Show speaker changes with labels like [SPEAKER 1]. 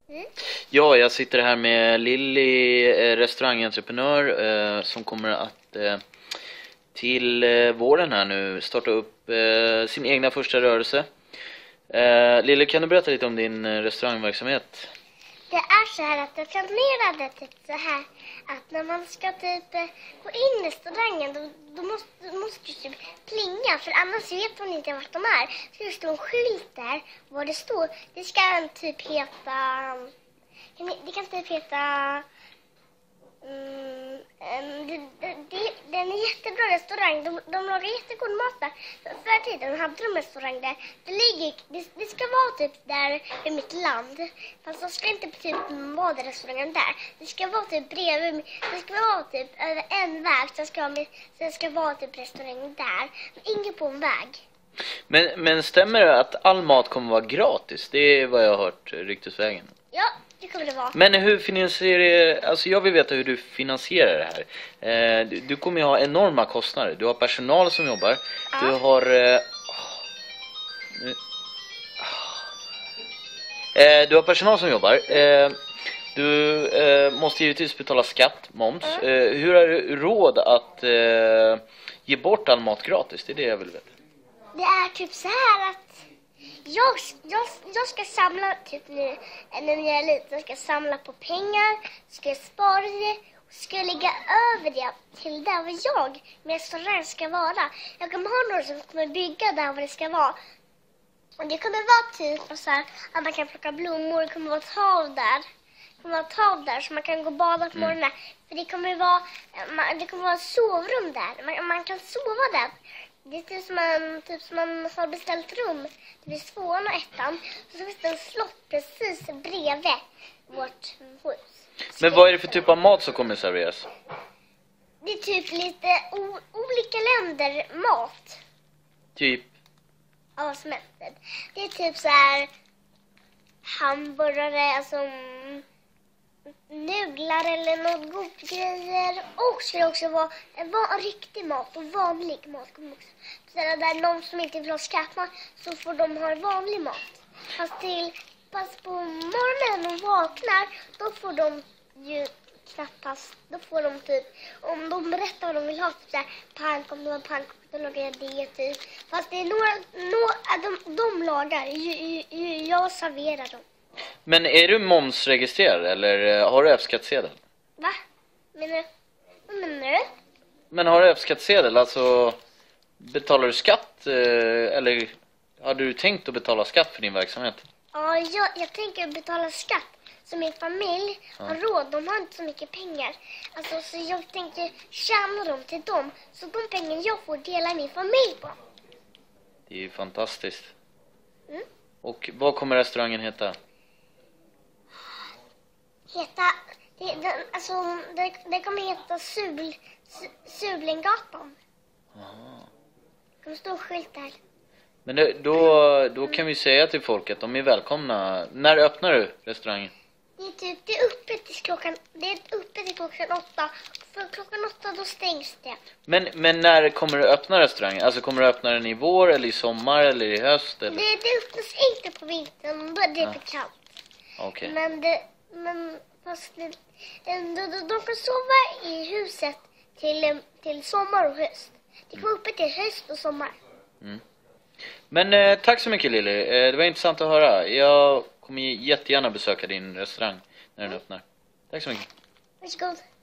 [SPEAKER 1] Mm.
[SPEAKER 2] Ja, jag sitter här med Lilly, restaurangentreprenör som kommer att till våren här nu starta upp sin egna första rörelse. Lilly, kan du berätta lite om din restaurangverksamhet?
[SPEAKER 1] Det är så här att jag planerade typ så här att när man ska typ gå in i restaurangen då måste du typ plinga, för annars vet man inte vart de är. Så det står en skylt där vad det står. Det ska typ heta... Det kan typ heta... Det är en jättebra restaurang. De lagar jättegod mat där. Förr tiden hade de restaurang där. Det ska vara typ där i mitt land. Fast det ska inte typ vara där restaurangen där. Det ska vara typ bredvid. Det ska vara typ över en väg. Så ska vara typ restaurang där. Men ingen på en väg.
[SPEAKER 2] Men stämmer det att all mat kommer vara gratis? Det är vad jag har hört ryktesvägen.
[SPEAKER 1] Ja, det kommer det vara.
[SPEAKER 2] Men hur finansierar, alltså jag vill veta hur du finansierar det här. Du kommer ju ha enorma kostnader. Du har personal som jobbar.
[SPEAKER 1] Ja.
[SPEAKER 2] Du har du har personal som jobbar. Du måste givetvis betala skatt, moms. Hur har du råd att ge bort all mat gratis? Det är det jag vill veta.
[SPEAKER 1] Det är typ så här att jag ska samla typ nu, när jag är liten, jag ska samla på pengar, ska jag spara det och ska jag lägga över det till där vad jag med restaurang ska vara. Jag kommer ha några som kommer bygga där vad det ska vara. Och det kommer vara typ så här att man kan plocka blommor, det kommer vara ett hav där. Det kommer vara ett hav där så man kan gå och bada på morgonen. För det kommer vara sovrum där. Man kan sova där. Det är typ som man har beställt rum. Det blir 2:an och 1:an. Så finns det en slott precis bredvid vårt hus.
[SPEAKER 2] Men vad är det för typ av mat som kommer serveras?
[SPEAKER 1] Det är typ lite olika länder mat.
[SPEAKER 2] Typ?
[SPEAKER 1] Ja, vad som helst. Det är typ så här hamburgare, alltså nudlar eller något god grejer. Och skulle också vara riktig mat och vanlig mat. Så där någon som inte vill ha skattmat så får de ha vanlig mat. Fast på morgonen och vaknar då får de ju knappast, då får de typ, om de berättar vad de vill ha, typ såhär pannkakor, då lagar jag det typ. Fast det är de lagar, jag serverar dem.
[SPEAKER 2] Men är du momsregistrerad eller har du F-skattsedel?
[SPEAKER 1] Va? Vad menar du?
[SPEAKER 2] Men har du F-skattsedel, alltså betalar du skatt eller har du tänkt att betala skatt för din verksamhet?
[SPEAKER 1] Ja, jag tänker betala skatt. Så min familj har råd, de har inte så mycket pengar. Alltså, så jag tänker tjäna dem till dem. Så de pengar jag får dela min familj på.
[SPEAKER 2] Det är ju fantastiskt.
[SPEAKER 1] Mm.
[SPEAKER 2] Och vad kommer restaurangen heta?
[SPEAKER 1] Det kommer heta Sulingatan. Det kommer stå skylt där.
[SPEAKER 2] Men då kan vi säga till folk att de är välkomna. När öppnar du restaurangen?
[SPEAKER 1] Det är uppe till klockan 8. För klockan 8 då stängs det.
[SPEAKER 2] Men när kommer du öppna restaurangen? Alltså kommer du öppna den i vår eller i sommar eller i höst? Eller?
[SPEAKER 1] Det öppnas inte på vintern, då är det för kallt.
[SPEAKER 2] Okej.
[SPEAKER 1] Men fast de kan sova i huset till sommar och höst. Det kommer uppe till höst och sommar.
[SPEAKER 2] Mm. Men tack så mycket Lilly. Det var intressant att höra. Jag kommer jättegärna besöka din restaurang när den öppnar. Tack så mycket.
[SPEAKER 1] Varsågod.